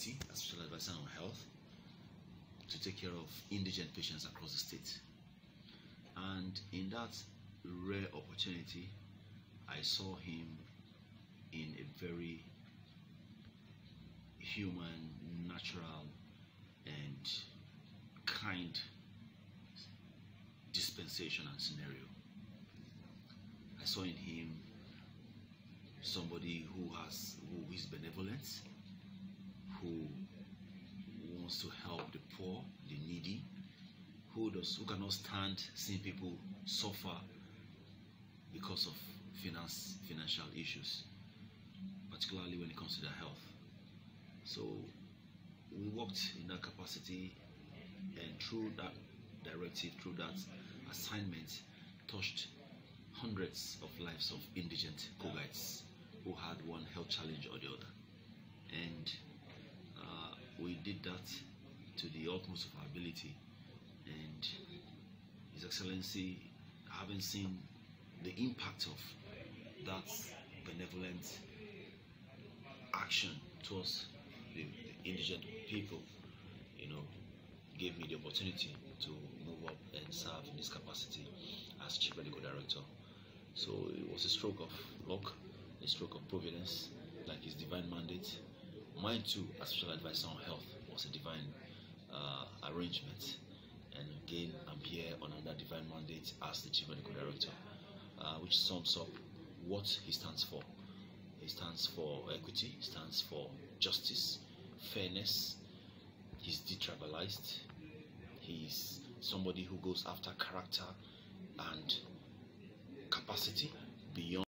deputy as special advisor on health to take care of indigent patients across the state. And in that rare opportunity, I saw him in a very human, natural, and kind dispensation and scenario. I saw in him somebody who is benevolent, who wants to help the poor, the needy, who cannot stand seeing people suffer because of financial issues, particularly when it comes to their health. So we worked in that capacity, and through that directive, through that assignment, touched hundreds of lives of indigent Kogites who had one health challenge or the other. And we did that to the utmost of our ability. And His Excellency, having seen the impact of that benevolent action towards the indigent people, gave me the opportunity to move up and serve in this capacity as Chief Medical Director. So it was a stroke of luck, a stroke of providence, like his divine mandate. Mine too, as Special Advisor on Health, was a divine arrangement. And again, I'm here on another divine mandate as the Chief Medical Director, which sums up what he stands for. He stands for equity, he stands for justice, fairness. He's detribalized. He's somebody who goes after character and capacity beyond